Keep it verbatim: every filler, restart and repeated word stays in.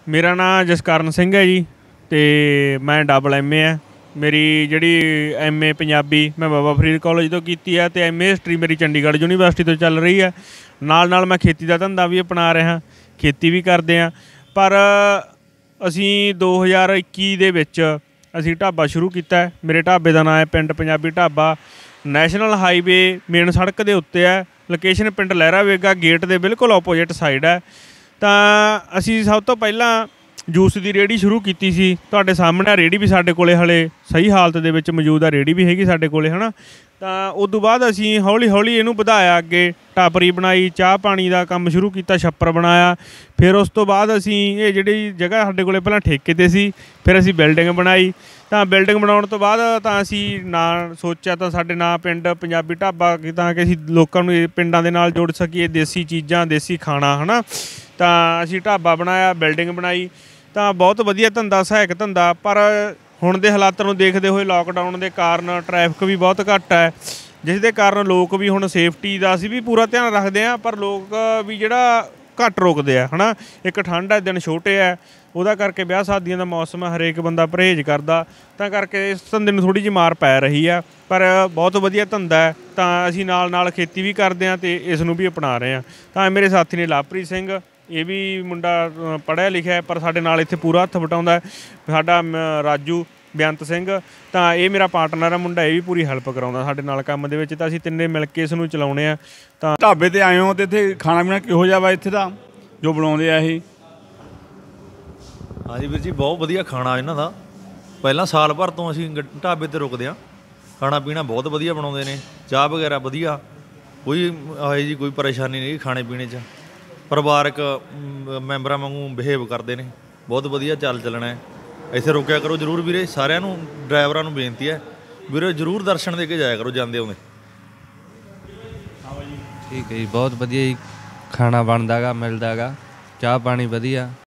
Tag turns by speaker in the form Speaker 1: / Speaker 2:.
Speaker 1: मेरा नाम जसकरण सिंह है जी, तो मैं डबल एम ए है। मेरी जी एम ए पंजाबी मैं बाबा फरीद कॉलेज तो की है, तो एम ए हिस्टरी मेरी चंडीगढ़ यूनीवर्सिटी तो चल रही है। नाल नाल मैं खेती का धंधा भी अपना रहा, खेती भी करते हैं। पर असी दो हज़ार इक्की दे विच असी ढाबा शुरू किया। मेरे ढाबे का नाम है Pind Punjabi Dhaba. National highway main सड़क के उत्ते है। लोकेशन पिंड लहरा वेगा, गेट के बिल्कुल ओपोजिट साइड है। तो असी सब तो पहला जूस की रेहड़ी शुरू की सी। तुहाडे सामने रेहड़ी भी साडे कोले हले सही हालत दे विच मौजूद है, रेहड़ी भी हैगी साडे कोले है ना। तो उदों बाद असी हौली हौली इहनूं वधाया, अगे टापरी बनाई, चाह पानी का काम शुरू किया, छप्पर बनाया। फिर उस तो बाद असी ये जिहड़ी जगह साडे कोले पहलां ठेके ते सी, फिर असी बिल्डिंग बनाई। तो बिल्डिंग बनाउण तो बाद तो असी ना सोचा, तो साडे नां पिंड पंजाबी ढाबा तां कि असी लोकां नूं पिंडां दे नाल जोड़ सकीए, देसी चीज़ां देसी खाना है ना। तो असी ढाबा बनाया, बिल्डिंग बनाई। तो बहुत वधिया धंधा, सहायक धंधा। पर हुण दे हालातां नूं देखदे होए लॉकडाउन के कारण ट्रैफिक भी बहुत घट है, जिस दे कारण लोग भी हुण सेफ्टी का असीं भी पूरा ध्यान रखते हैं, पर लोग भी जिहड़ा घट रोकते हैं है ना। एक ठंड है, दिन छोटे है, उहदा करके ब्याह शादियों का मौसम है, हरेक बंदा परहेज करदा, तां करके इस धंधे नूं थोड़ी जी मार पै रही है। पर बहुत वधिया धंधा है, तो असीं नाल नाल खेती भी करते हैं, तो इस नूं भी अपना रहे हैं। तो मेरे साथी ने लवप्रीत सिंह, ये भी मुंडा पढ़िया लिखिया है, पर साडे नाल इत्थे पूरा हत्थ वटाउंदा है। साडा राजू बेअंत सिंह, तो ये मेरा पार्टनर है मुंडा, ये भी पूरी हैल्प कराउंदा साडे नाल काम दे विच। तां असीं तिन्ने मिल के इस नूं चलाउने आ। तां
Speaker 2: ढाबे ते आए हो तो इत्थे खाना पीना किहो जिहा वा इत्थे दा जो बनाउंदे आ ये?
Speaker 3: हाँ जी वीर जी, बहुत वधिया खाना इन्हां दा। पहिलां साल भर तो असीं ढाबे ते रुकदे आ। खाना पीना बहुत वधिया बनाउंदे ने, चाह वगैरह वधिया, कोई ਇਹੋ जी कोई परेशानी नहीं खाने पीने च। परिवारक मैंबरां वांगू बिहेव करते हैं, बहुत वधिया चाल चलना है। इत्थे रुकिया करो जरूर वीरे, सारिਆਂ ਨੂੰ ड्राइवरां ਨੂੰ बेनती है वीरे जरूर दर्शन दे के जाया करो ਜਾਂਦੇ ਆਉਂਦੇ।
Speaker 4: ठीक है जी, बहुत वधिया जी खाना बनदा गा, मिलदा गा, चाह पानी वधिया।